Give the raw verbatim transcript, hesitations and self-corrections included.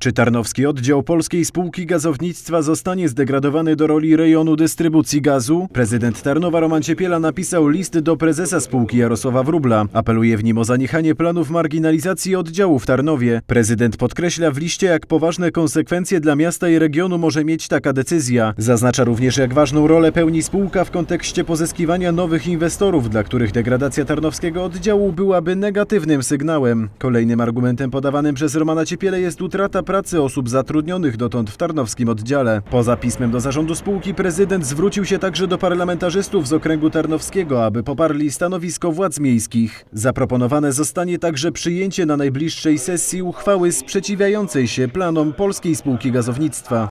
Czy Tarnowski oddział Polskiej Spółki Gazownictwa zostanie zdegradowany do roli rejonu dystrybucji gazu? Prezydent Tarnowa Roman Ciepiela napisał list do prezesa spółki Jarosława Wróbla. Apeluje w nim o zaniechanie planów marginalizacji oddziału w Tarnowie. Prezydent podkreśla w liście, jak poważne konsekwencje dla miasta i regionu może mieć taka decyzja. Zaznacza również, jak ważną rolę pełni spółka w kontekście pozyskiwania nowych inwestorów, dla których degradacja tarnowskiego oddziału byłaby negatywnym sygnałem. Kolejnym argumentem podawanym przez Romana Ciepielę jest utrata pracy osób zatrudnionych dotąd w tarnowskim oddziale. Poza pismem do zarządu spółki prezydent zwrócił się także do parlamentarzystów z okręgu tarnowskiego, aby poparli stanowisko władz miejskich. Zaproponowane zostanie także przyjęcie na najbliższej sesji uchwały sprzeciwiającej się planom Polskiej Spółki Gazownictwa.